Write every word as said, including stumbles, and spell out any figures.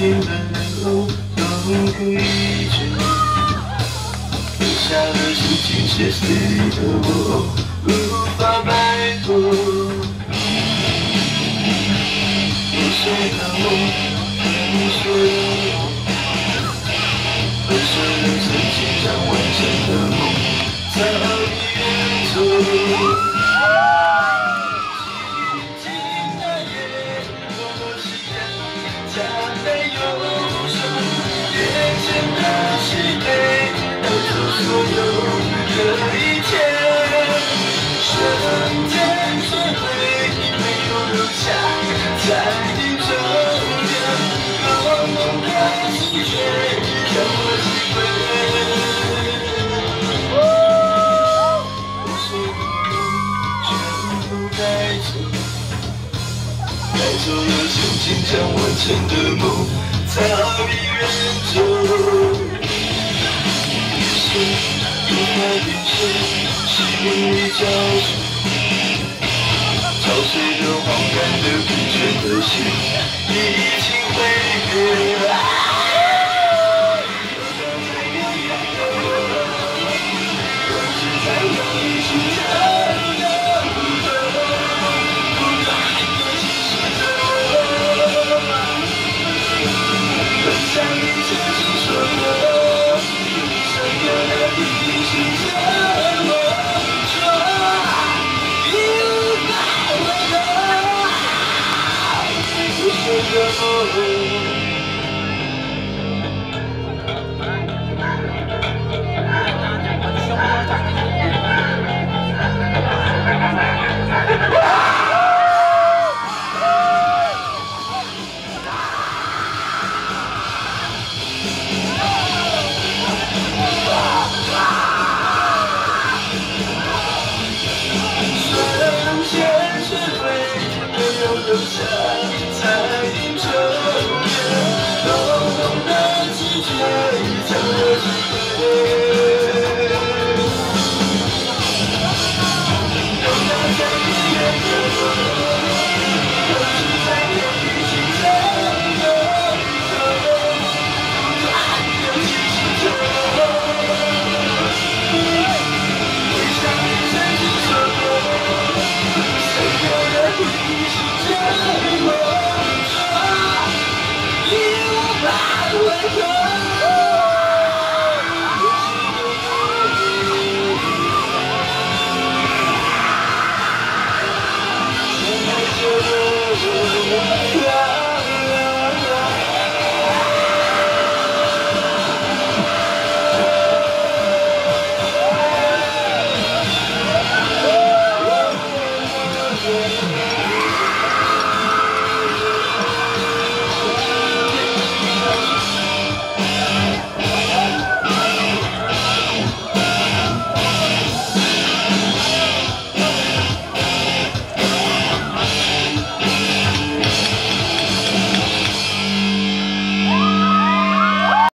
点的路都可以去，留下的是几些岁的我，无法摆脱。破碎的我，破碎的我，破碎了曾经想完成的梦，早已远走。 所有的一切，瞬间摧毁，没有留下在你周边，浓浓的情绪让我体会。破碎的梦全部带走，带走了曾经想完成的梦，早已远走。 无法变成心里交织，操碎的、荒诞的、疲倦的心，已经毁灭。我只在用力去找的不同，不断的侵蚀着我，分享你曾经说过。 有的意义是折磨，说已无法回头，不舍的梦。 留下在你周边，浓浓的直觉将我击溃。有那在远远的我，我只在夜里清晨的雨中，不断的侵蚀着我。回想你曾经说过，所有的回忆是。 为我，已无法回头。